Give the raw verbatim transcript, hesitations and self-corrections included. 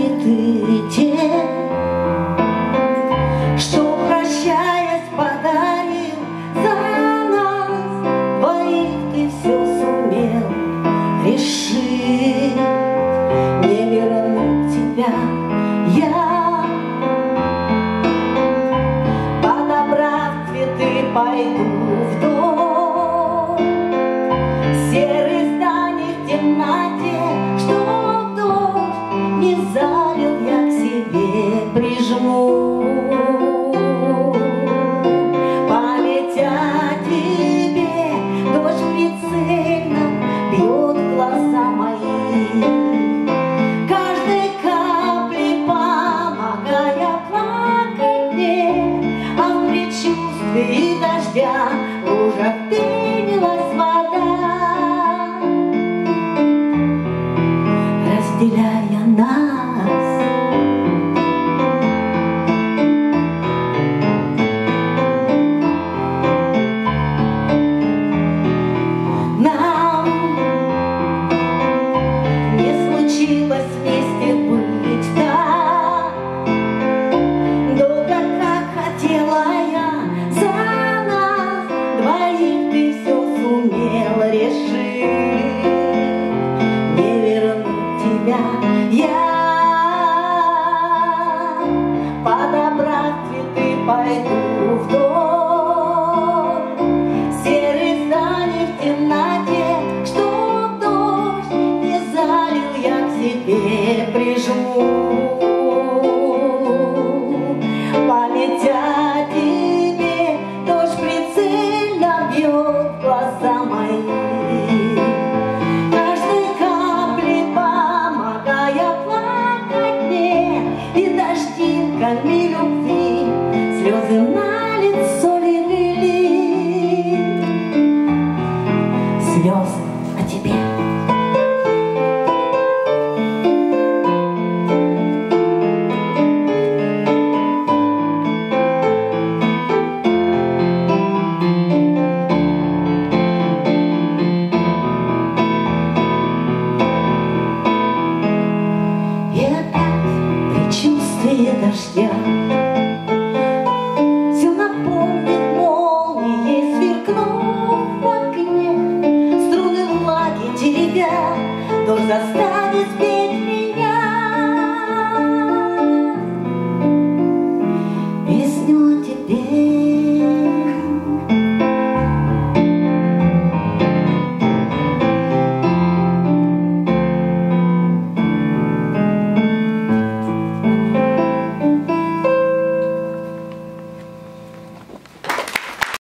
цветы те, что, прощаясь, подарил за нас двоих, ты все сумел решить. Не верну тебя я, подобрав цветы, пойду в дом. Серый зданий в темноте, чтоб дождь не залил, я к себе прижму. Память о тебе, дождь прицельно бьет в глаза мои, каждой каплей помогая плакать мне, а в предчувствии дождя в лужах пенилась вода, разделяя нас. Нам не случилось вместе быть так долго, как хотела я. За нас двоих ты все сумел решить. Не верну тебя я, подобрав цветы, пойду в дом. Серый зданий в темноте, чтоб дождь не залил, я к себе прижму. Память о тебе, дождь прицельно бьет в глаза мои, каждой каплей помогая плакать мне, и дождинками любви слезы на лицо легли. Слезы о тебе. И опять предчувствие дождя